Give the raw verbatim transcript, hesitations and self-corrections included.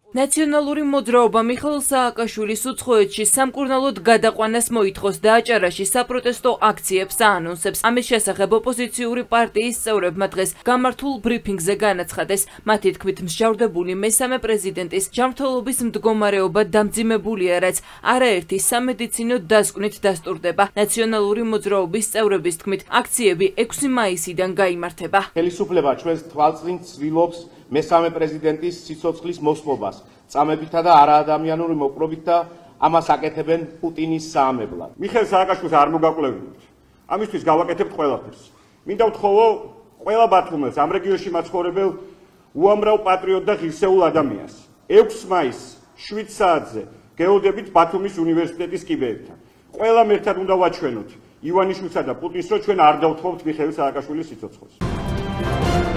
ნაციონალური მოძრაობა მიხეილ სააკაშვილის უცხოეთში სამკურნალოდ გადაყვანას მოითხოვს და აჭარაში საპროტესტო აქციებს აანონსებს. ამის შესახებ ოპოზიციური პარტიის წევრებმა დღეს გამართულ ბრიფინგზე განაცხადეს, მათი თქმით მსჯავრდებული მესამე პრეზიდენტის ჯანმრთელობის მდგომარეობა დამძიმებულია, რაც არაერთი სამედიცინო დასკვნით დასტურდება. ნაციონალური მოძრაობის წევრების თქმით, აქციები ექვსი მაისიდან გაიმართება. ხელისუფლება ჩვენს თვალწინ ცდილობს მესამე პრეზიდენტის სიცოცხლის მოსმობას, წამებითა და არაადამიანური მოპყრობით და ამას აკეთებენ პუტინის საამებლად. მიხეილ სააკაშვილს არ მოგაკვლევინებთ. ამისთვის გავაკეთებთ ყველაფერს. მინდა ვთხოვო ყველა ბათუმელს, ამ რეგიონში მაცხოვრებელ უამრავ პატრიოტ და ღირსეულ ადამიანს. ექვსი მაისს შვიდ საათზე გეოდებით ბათუმის უნივერსიტეტის კიბეებთან. ყველამ ერთად უნდა ვაჩვენოთ ივანიშვილსა და პუტინს, რომ ჩვენ არ დავთხოვთ მიხეილ სააკაშვილის სიცოცხლეს.